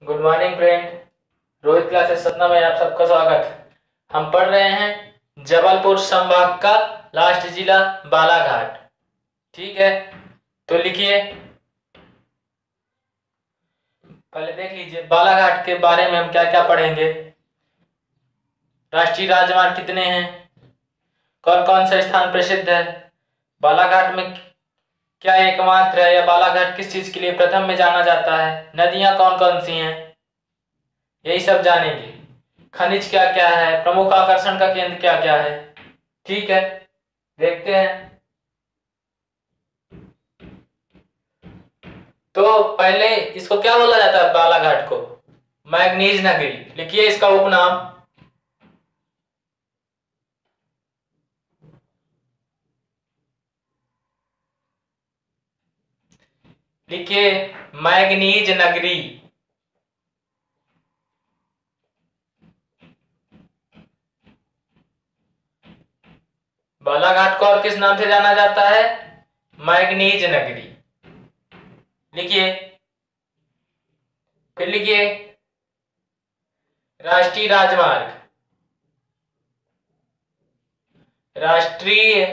Good morning friend. Rohit classes Satna में आप सबका स्वागत। हम पढ़ रहे हैं जबलपुर संभाग का लास्ट जिला बालाघाट। ठीक है, तो लिखिए, पहले देख लीजिए बालाघाट के बारे में हम क्या क्या पढ़ेंगे। राष्ट्रीय राजमार्ग कितने हैं, कौन कौन सा स्थान प्रसिद्ध है, बालाघाट में क्या एकमात्र है या बालाघाट किस चीज के लिए प्रथम में जाना जाता है, नदियां कौन कौन सी हैं, यही सब जानेंगे। खनिज क्या क्या है, प्रमुख आकर्षण का केंद्र क्या क्या है। ठीक है, देखते हैं। तो पहले इसको क्या बोला जाता है, बालाघाट को मैग्नीज नगरी। लिखिए इसका उपनाम, लिखिए मैग्नीज नगरी। बालाघाट को और किस नाम से जाना जाता है, मैग्नीज नगरी। लिखिए, फिर लिखिए राष्ट्रीय राजमार्ग, राष्ट्रीय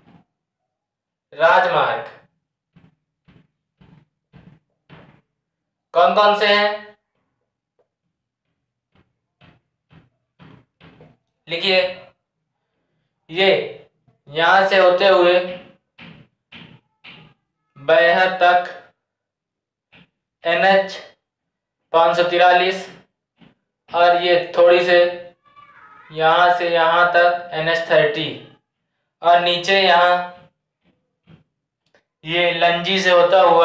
राजमार्ग कौन कौन से हैं। लिखिए, ये यहां से होते हुए बैहर तक NH 543, और ये थोड़ी से यहां से यहां तक NH 30, और नीचे यहां ये लंजी से होता हुआ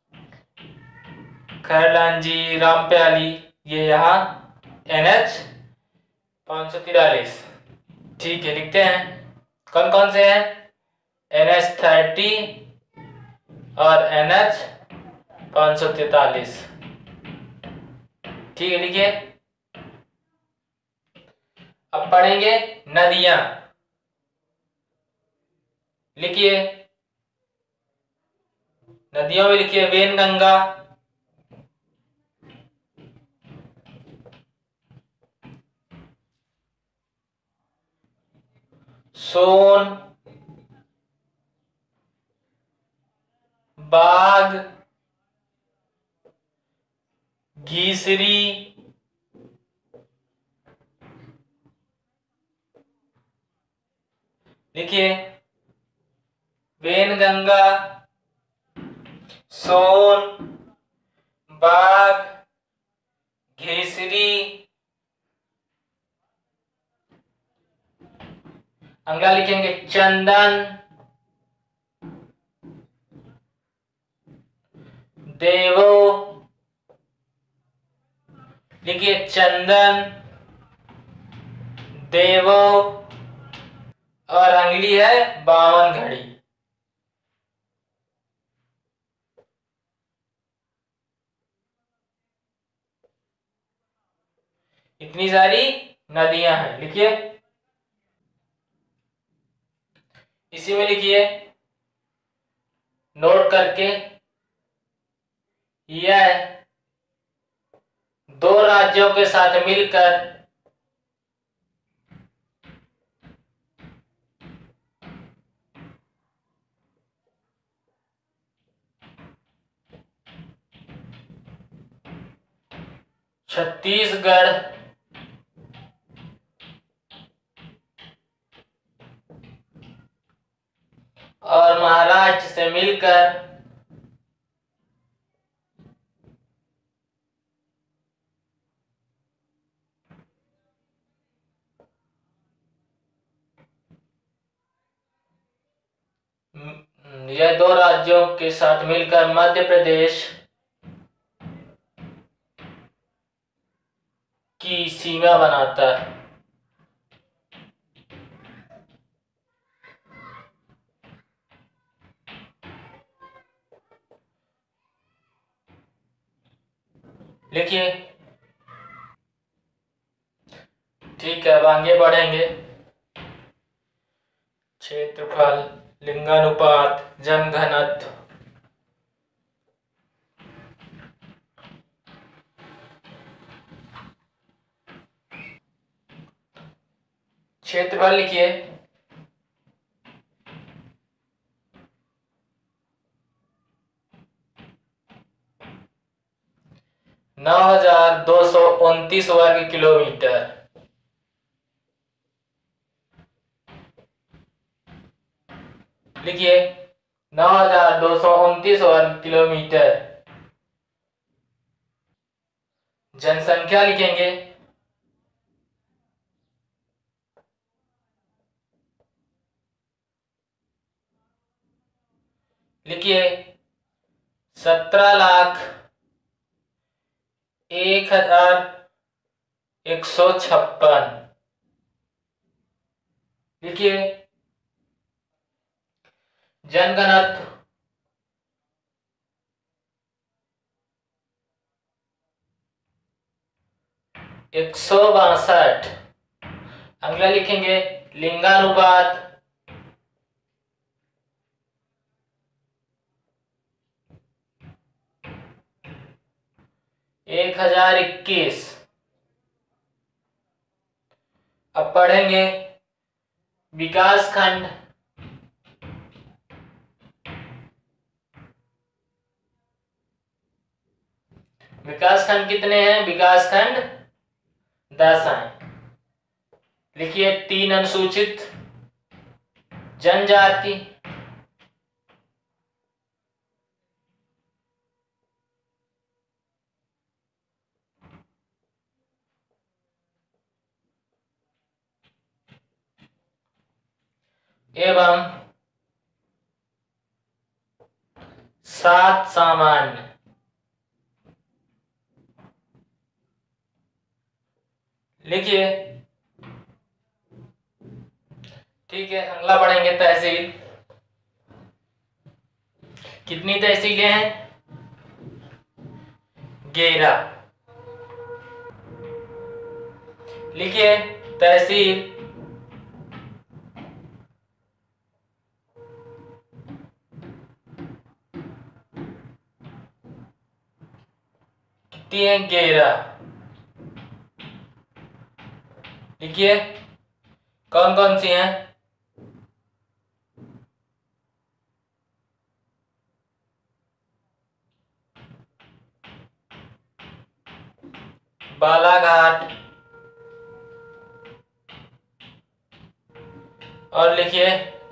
खैरलांजी रामप्याली, ये यहाँ NH 543। ठीक है, लिखते हैं कौन कौन से हैं, NH 30 और NH 543। ठीक है, लिखिए। अब पढ़ेंगे नदियां। लिखिए, नदियों में लिखिए वेनगंगा, सोन, बाग, घीसरी, लिखिए वेनगंगा, सोन, बाग, घीसरी, अगला लिखेंगे चंदन, देवो। लिखिए चंदन, देवो, और अगली है बावन घड़ी। इतनी सारी नदियां हैं। लिखिए, इसी में लिखिए नोट करके, यह दो राज्यों के साथ मिलकर छत्तीसगढ़ और महाराष्ट्र से मिलकर यह दो राज्यों के साथ मिलकर मध्य प्रदेश की सीमा बनाता है। लिखिए, ठीक है, अब आगे बढ़ेंगे। क्षेत्रफल, लिंगानुपात, जनघनत्व, क्षेत्रफल लिखिए। 9,229 वर्ग किलोमीटर। लिखिए 9,229 वर्ग किलोमीटर। जनसंख्या लिखेंगे। लिखिए 17,01,156। लिखिए जनघनत्व 162। अगला लिखेंगे लिंगानुपात 1021। अब पढ़ेंगे विकास खंड। विकास खंड कितने हैं? विकास खंड 10 हैं। लिखिए 3 अनुसूचित जनजाति, एवं 7 सामान्य। लिखिए ठीक है। अगला पढ़ेंगे तहसील। कितनी तहसीलें हैं? 11। लिखिए तहसील कितनी है? 11। लिखिए कौन कौन सी हैं? बालाघाट, और लिखिए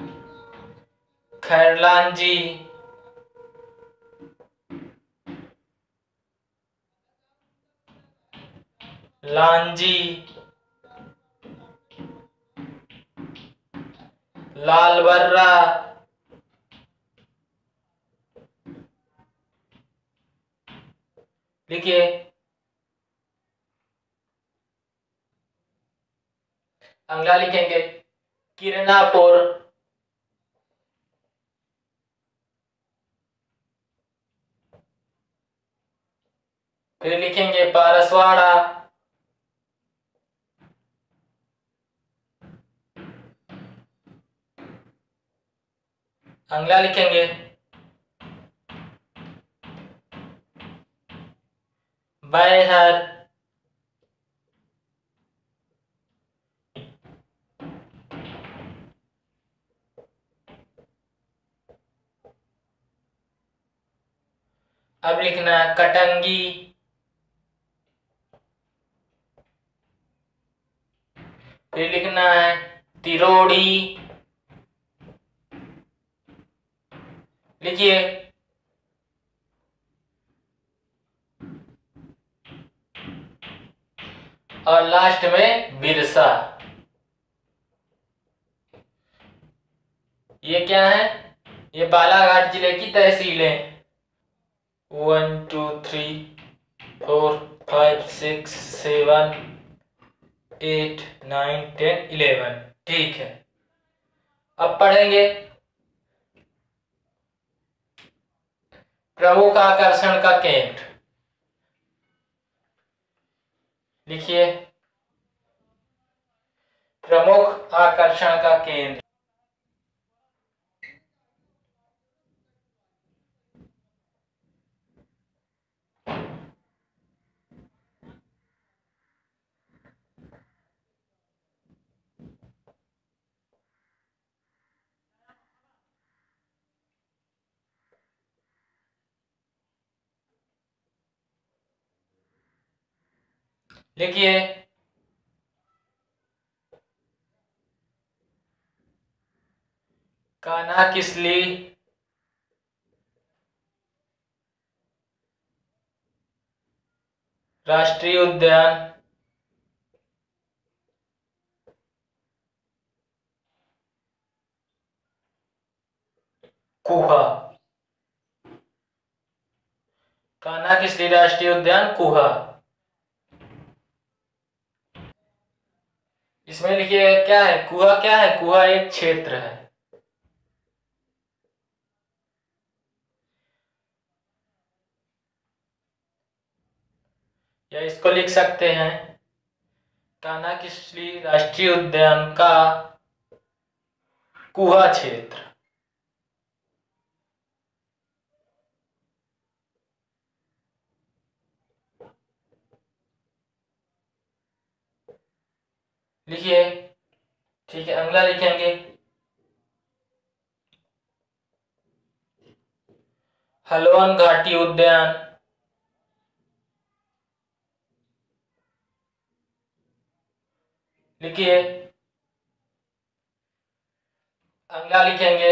खैरलांजी, लांजी, लालबर्रा, लिखिए अगला लिखेंगे किरणापुर, फिर लिखेंगे पारसवाड़ा, अगला लिखेंगे बैहर, अब लिखना है कटंगी, फिर लिखना है तिरोड़ी। लिखिए और लास्ट में बिरसा। ये क्या है? ये बालाघाट जिले की तहसीलें। 1 2 3 4 5 6 7 8 9 10 11। ठीक है। अब पढ़ेंगे प्रमुख आकर्षण का केंद्र। लिखिए प्रमुख आकर्षण का केंद्र। लिखिए कान्हा-किसली राष्ट्रीय उद्यान कुहा। कान्हा-किसली राष्ट्रीय उद्यान कुहा। इसमें लिखिए क्या है कुहा, क्या है कुहा एक क्षेत्र है। या इसको लिख सकते हैं कान्हा-किसली राष्ट्रीय उद्यान का कुहा क्षेत्र। लिखिए ठीक है, अगला लिखेंगे हल्द्वानी घाटी उद्यान। लिखिए अगला लिखेंगे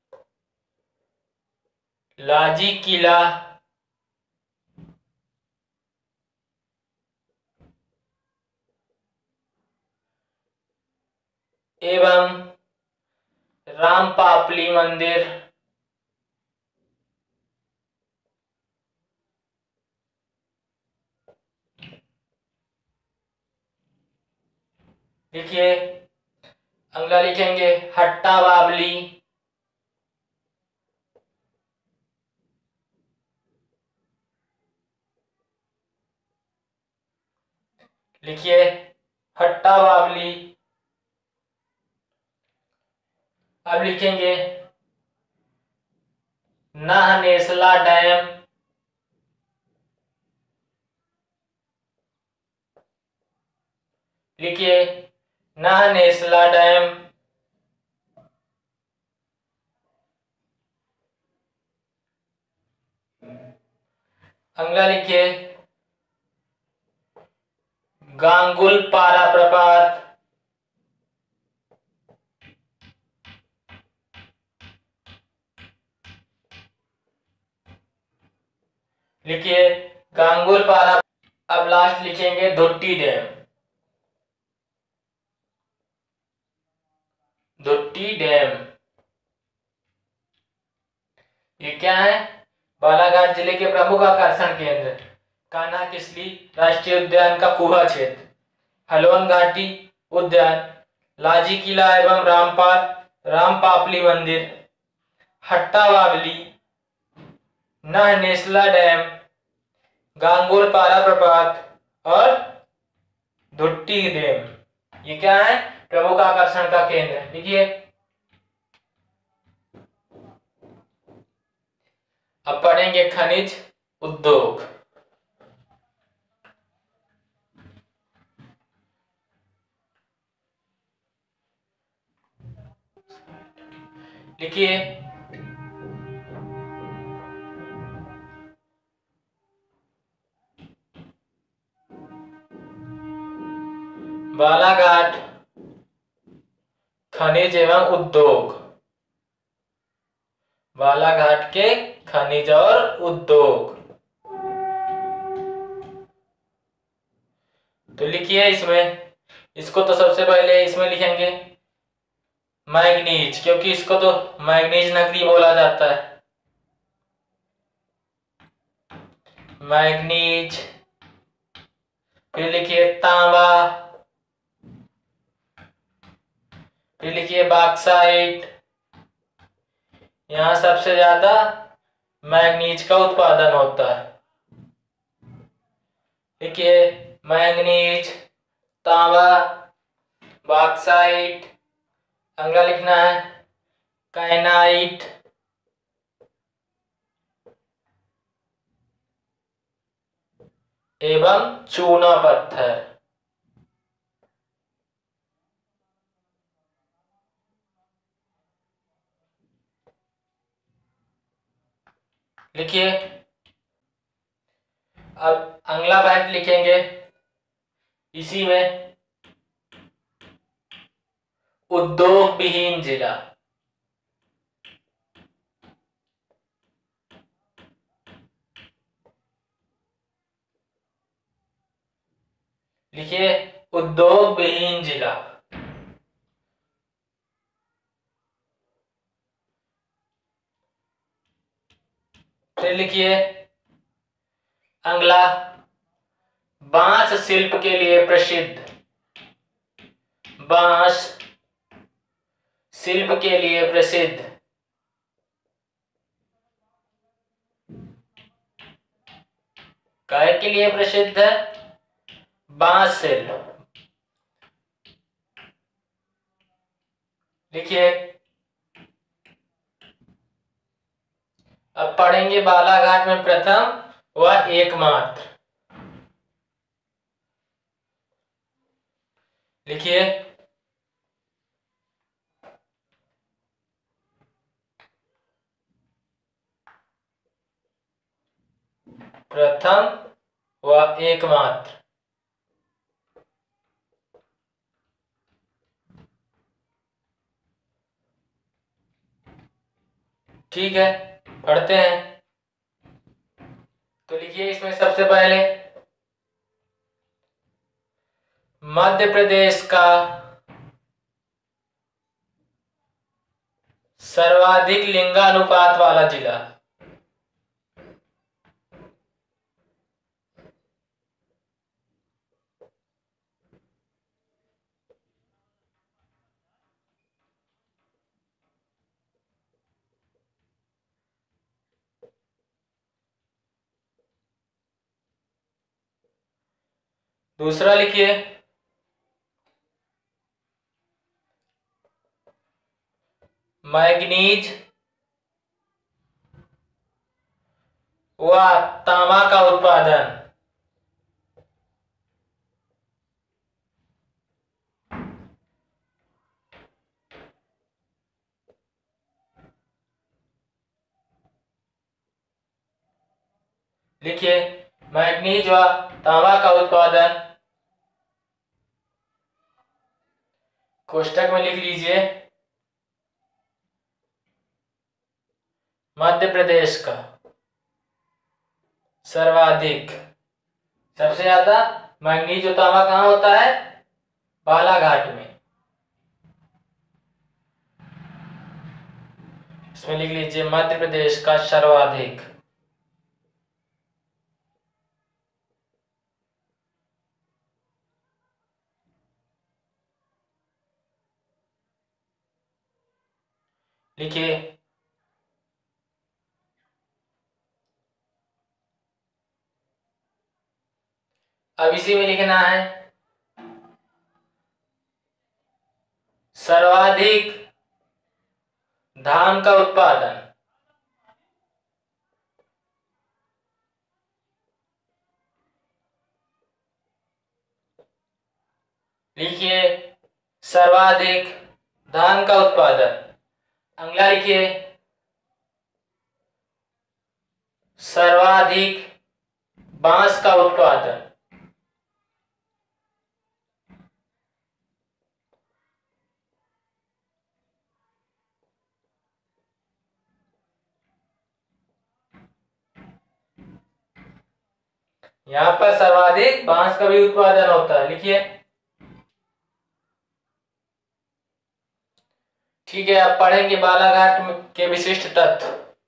लाजी किला एवं रामपापली मंदिर। लिखिए अगला लिखेंगे हट्टा बावली। लिखिए हट्टा बावली। अब लिखेंगे नाहनेसला डैम। लिखिए नाहनेसला डैम। अगला लिखिए गांगुलपारा प्रपात। लिखिए गांगुलपारा। अब लास्ट लिखेंगे धुट्टी डैम। धुट्टी डैम ये क्या है बालाघाट जिले के प्रमुख आकर्षण केंद्र कान्हा-किसली राष्ट्रीय उद्यान का कुहा क्षेत्र, हल्द्वानी घाटी उद्यान, लाजी किला एवं रामपापली मंदिर, हट्टा बावली, नाहनेसला डैम, गांगुलपारा प्रपात और धुट्टी डैम ये क्या है प्रमुख आकर्षण का केंद्र। देखिए अब पढ़ेंगे खनिज उद्योग। लिखिए बालाघाट खनिज एवं उद्योग। बालाघाट के खनिज और उद्योग। तो लिखिए इसमें इसको तो सबसे पहले इसमें लिखेंगे मैग्नीज, क्योंकि इसको तो मैग्नीज नगरी बोला जाता है। मैग्नीज। फिर लिखिए तांबा। फिर लिखिए बॉक्साइट। यहाँ सबसे ज्यादा मैग्नीज का उत्पादन होता है। लिखिए मैग्नीज, तांबा, बॉक्साइट। अगला लिखना है काइनाइट एवं चूना पत्थर। लिखिए अब अगला फैक्ट लिखेंगे इसी में उद्योग विहीन जिला। लिखिए उद्योग विहीन जिला। फिर लिखिए अगला, बांस शिल्प के लिए प्रसिद्ध। बांस शिल्प के लिए प्रसिद्ध। काय के लिए प्रसिद्ध है? बांस शिल्प। लिखिए अब पढ़ेंगे बालाघाट में प्रथम व एकमात्र। लिखिए प्रथम व एकमात्र। ठीक है, पढ़ते हैं। तो लिखिए इसमें सबसे पहले मध्य प्रदेश का सर्वाधिक लिंगानुपात वाला जिला। दूसरा लिखिए मैग्नीज व तांबा का उत्पादन। लिखिए मैग्नीज व तांबा का उत्पादन कोष्टक में लिख लीजिए मध्य प्रदेश का सर्वाधिक, सबसे ज्यादा मैग्नीज और तांबा कहाँ होता है? बालाघाट में। इसमें लिख लीजिए मध्य प्रदेश का सर्वाधिक। लिखिए अब इसी में लिखना है सर्वाधिक धान का उत्पादन। लिखिए सर्वाधिक धान का उत्पादन। अगला लिखिए सर्वाधिक बांस का उत्पादन। यहां पर सर्वाधिक बांस का भी उत्पादन होता है। लिखिए ठीक है, अब पढ़ेंगे बालाघाट के विशिष्ट तत्व।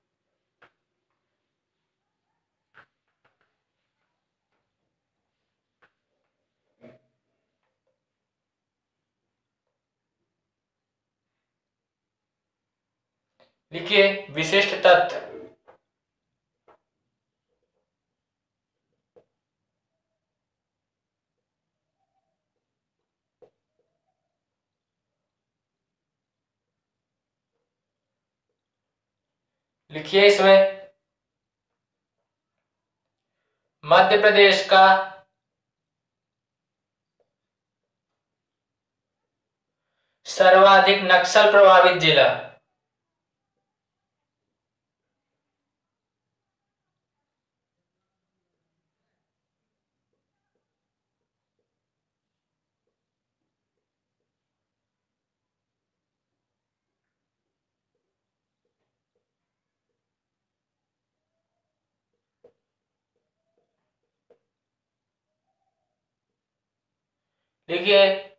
लिखिए विशिष्ट तत्व। लिखिए इसमें मध्य प्रदेश का सर्वाधिक नक्सल प्रभावित जिला। देखिए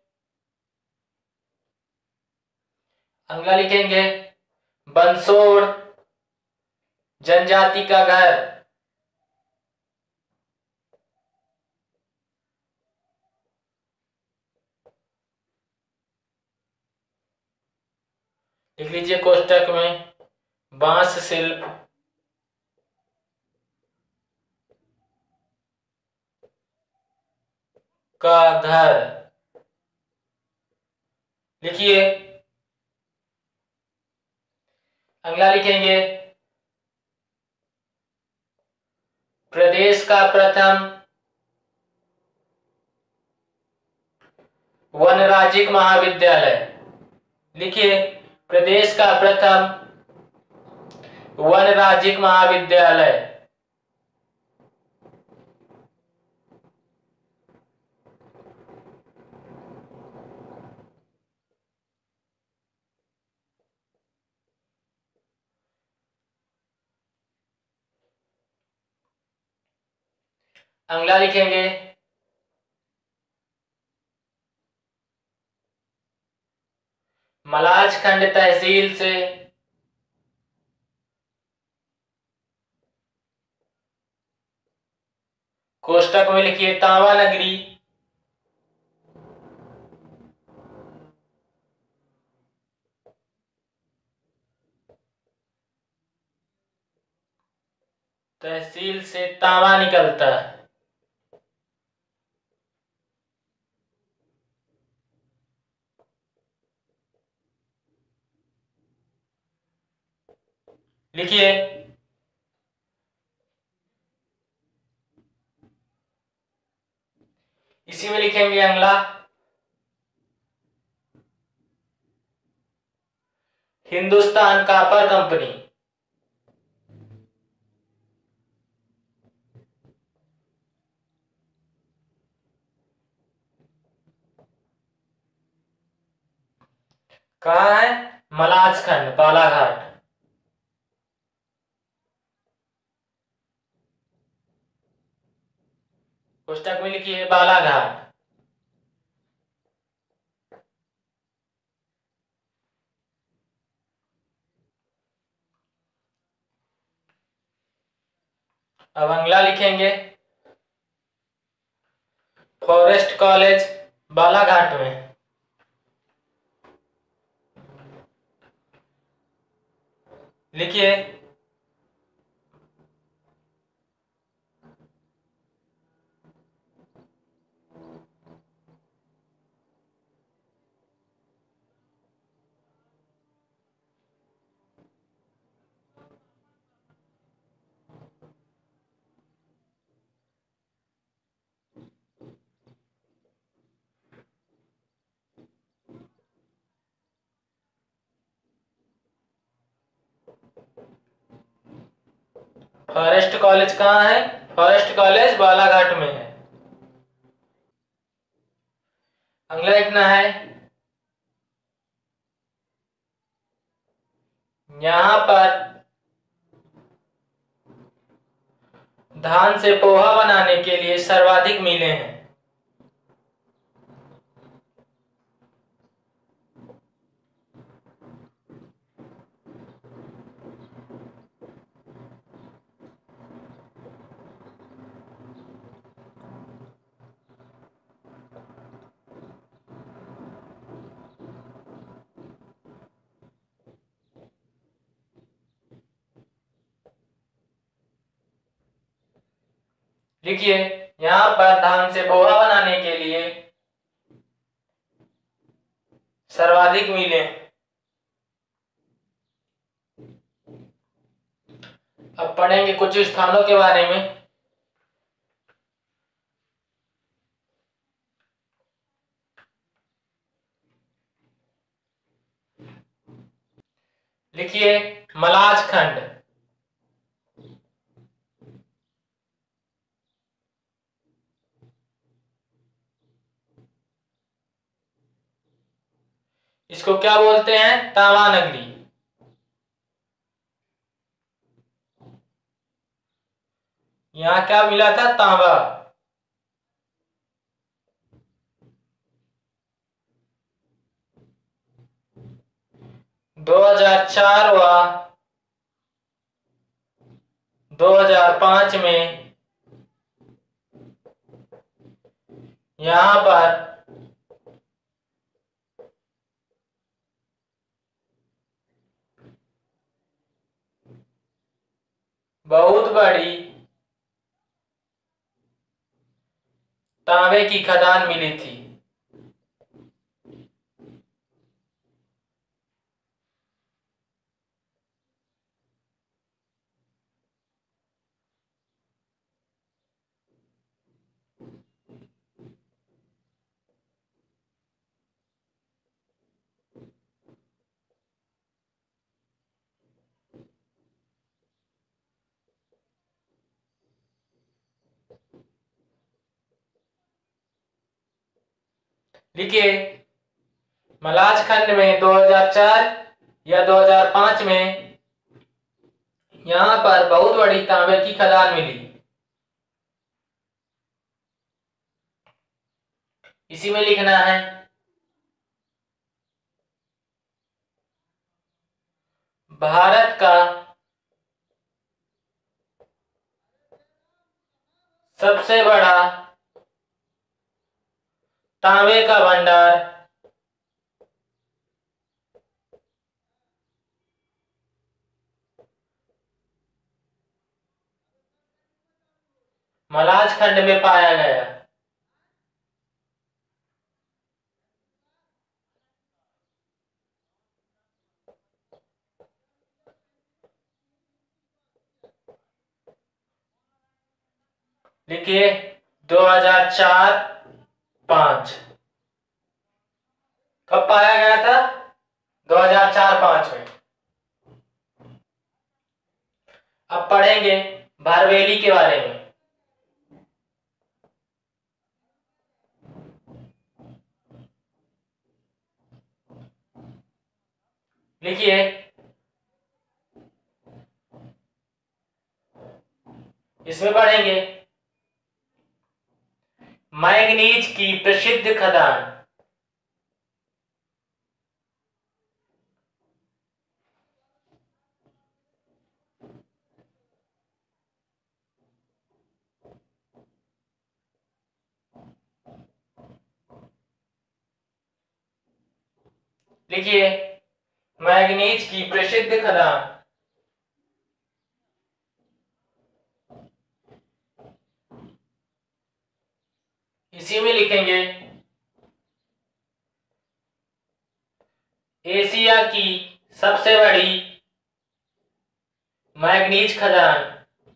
अगला लिखेंगे बंसोड़ जनजाति का घर। लिख लीजिए कोष्टक में बांस शिल्प का घर। लिखिए अगला लिखेंगे प्रदेश का प्रथम वन राज्यिक महाविद्यालय। लिखिए प्रदेश का प्रथम वन राज्यिक महाविद्यालय। अगला लिखेंगे मलाजखंड तहसील से कोष्टक में लिखिए तांबा नगरी। तहसील से तांबा निकलता है। लिखिए इसी में लिखेंगे अगला हिंदुस्तान कॉपर कंपनी। कहाँ है? मलाजखंड बालाघाट। पुस्तक में लिखी है बालाघाट। अब अगला लिखेंगे फॉरेस्ट कॉलेज बालाघाट में। लिखिए फॉरेस्ट कॉलेज कहाँ है? फॉरेस्ट कॉलेज बालाघाट में है। अगला लिखना है यहां पर धान से पोहा बनाने के लिए सर्वाधिक मिलें हैं। लिखिए यहां पर धान से पोहा बनाने के लिए सर्वाधिक मिलें। अब पढ़ेंगे कुछ स्थानों के बारे में। लिखिए मलाजखंड, इसको क्या बोलते हैं? तांबा नगरी। यहां क्या मिला था? तांबा। 2004 व 2005 में यहाँ पर बहुत बड़ी तांबे की खदान मिली थी। लिखिए, मलाज खंड में 2004 या 2005 में यहां पर बहुत बड़ी तांबे की खदान मिली। इसी में लिखना है भारत का सबसे बड़ा तांबे का भंडार मलाज खंड में पाया गया। लिखिए 2004-5 कब पाया गया था? 2004-5 में। अब पढ़ेंगे भारवेली के बारे में। लिखिए, इसमें पढ़ेंगे मैंगनीज की प्रसिद्ध खदान। लिखिए, मैंगनीज की प्रसिद्ध खदान। इसी में लिखेंगे एशिया की सबसे बड़ी मैंगनीज खदान।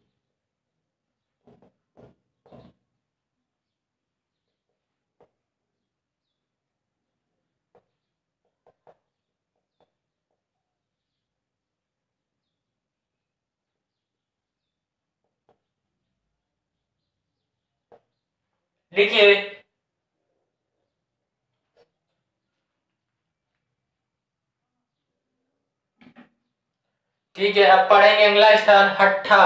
लिखिए, ठीक है। अब पढ़ेंगे अगला स्थान हट्ठा।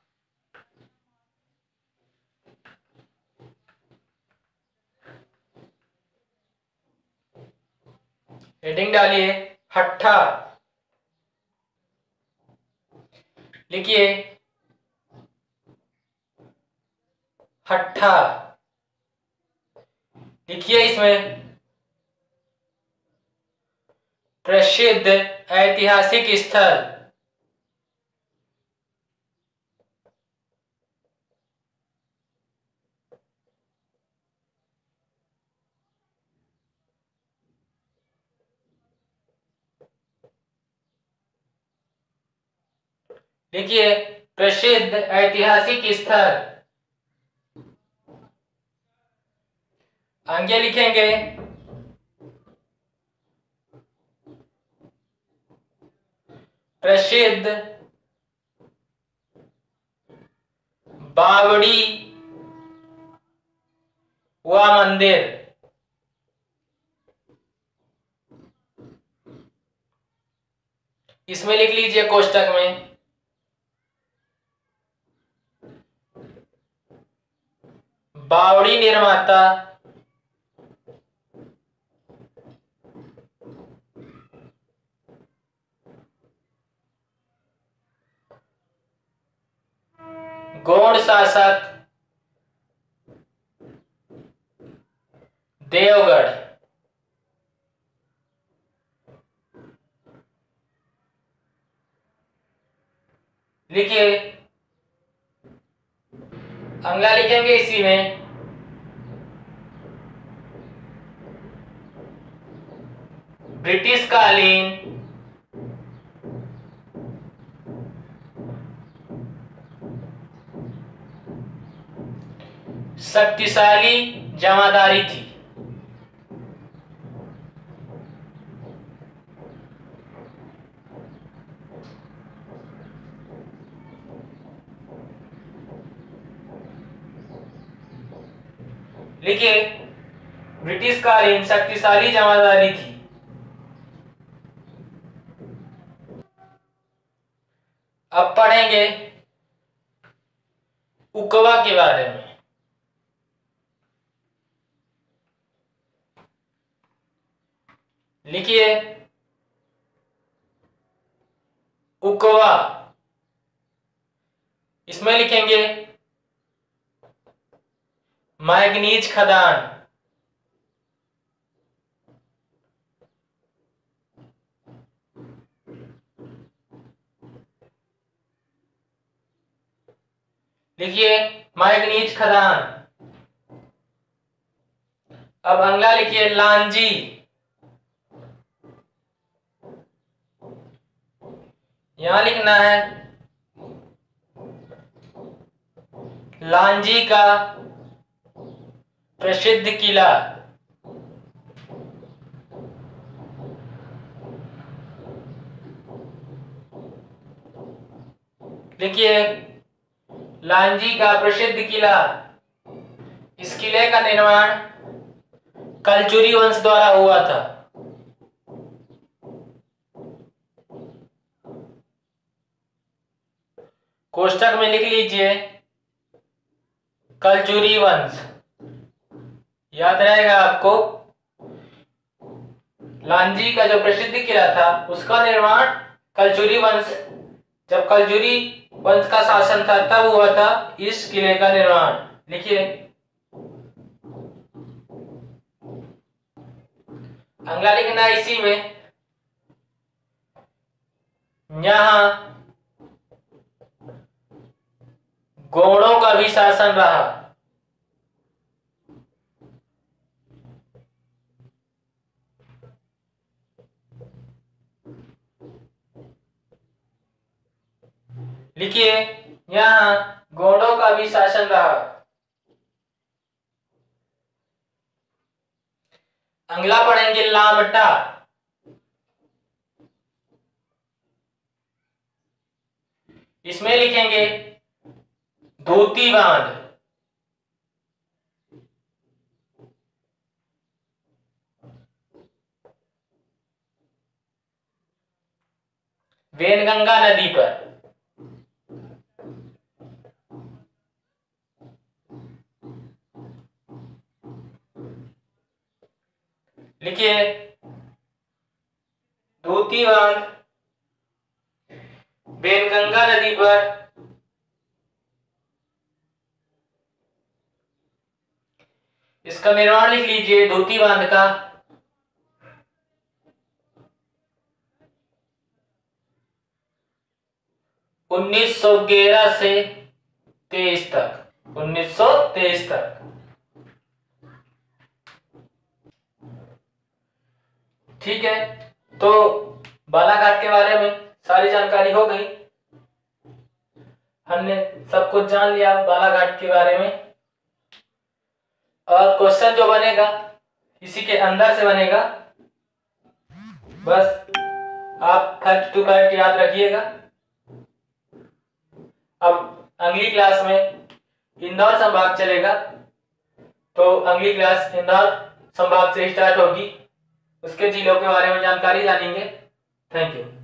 हेडिंग डालिए हट्ठा। लिखिए हट्ठा। लिखिए इसमें प्रसिद्ध ऐतिहासिक स्थल। लिखिए प्रसिद्ध ऐतिहासिक स्थल। आगे लिखेंगे प्रसिद्ध बावड़ी व मंदिर। इसमें लिख लीजिए कोष्टक में बावड़ी निर्माता गौड़ शासक देवगढ़। लिखिए, अगला लिखेंगे इसी में ब्रिटिश कालीन शक्तिशाली जमादारी थी। लिखिए, ब्रिटिश कालीन शक्तिशाली जमादारी थी। अब पढ़ेंगे उकवा के बारे में। लिखिए, उकवा, इसमें लिखेंगे मैग्नीज खदान। लिखिए, मैग्नीज खदान। अब अगला लिखिए लांजी। यहां लिखना है लांजी का प्रसिद्ध किला। देखिए, लांजी का प्रसिद्ध किला। इस किले का निर्माण कलचुरी वंश द्वारा हुआ था। कोष्टक में लिख लीजिए कलचुरी वंश, याद रहेगा आपको। लांजी का जो प्रसिद्ध किला था उसका निर्माण कलचुरी वंश, जब कलचुरी वंश का शासन था तब हुआ था इस किले का निर्माण। लिखिए, अगला लिखना इसी में यहां गौड़ों का भी शासन रहा। लिखिए, यहां गौड़ों का भी शासन रहा। अगला पढ़ेंगे लामटा। इसमें लिखेंगे धोती बांध। वेनगंगा नदी पर। लिखिए, धोती बांध वेनगंगा नदी पर। इसका निर्माण लिख लीजिए धोती बांध का 1911 से 23 तक, 1923 तक। ठीक है, तो बालाघाट के बारे में सारी जानकारी हो गई। हमने सब कुछ जान लिया बालाघाट के बारे में। और क्वेश्चन जो बनेगा इसी के अंदर से बनेगा, बस आप फैक्ट टू फैक्ट याद रखिएगा। अब अगली क्लास में इंदौर संभाग चलेगा, तो अगली क्लास इंदौर संभाग से स्टार्ट होगी। उसके जिलों के बारे में जानकारी जानेंगे। Thank you.